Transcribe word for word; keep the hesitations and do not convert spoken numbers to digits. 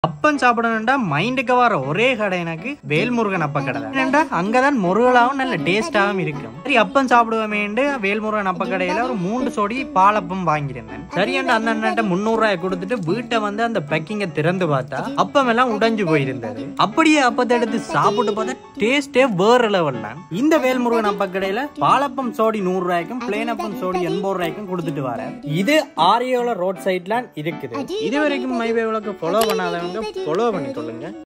அப்பம் சாப்பிடணும்டா மைண்டுக்கு வர ஒரே கடை எனக்கு வேல்முருகன் அப்ப கடை தான். ஏன்டா அங்கதான் முருகலாவும் நல்ல டேஸ்டாவும் இருக்கும். சரி அப்பம் சாப்பிடுவோமேண்டு வேல்முருகன் அப்ப கடையில ஒரு மூன்று சோடி பாலப்பம் வாங்கியிருந்தேன். சரியாண்டா அந்த அண்ணன்ட்ட முன்னூறு ரூபாய் கொடுத்துட்டு வீட்டை வந்து அந்த பேக்கிங்க திறந்து பார்த்தா அப்பம் எல்லாம் உடைஞ்சு போயிருந்தது. அப்படியே அப்பத்தை எடுத்து சாப்பிட்டு பார்த்தா டேஸ்டே வேற லெவல் தான். இந்த வேல்முருகன் அப்ப கடையில பாலப்பம் சோடி நூறு ரூபாய்க்கும் பிளேன் அப்பம் சோடி எண்பது ரூபாய்க்கும் கொடுத்துட்டு வர. இது ஆரியோல ரோட் சைட்ல இருக்குது. இது வரைக்கும் மைவே விளக்கு ஃபாலோ பண்ணாதவங்க ஃபாலோ பண்ணி சொல்லுங்க.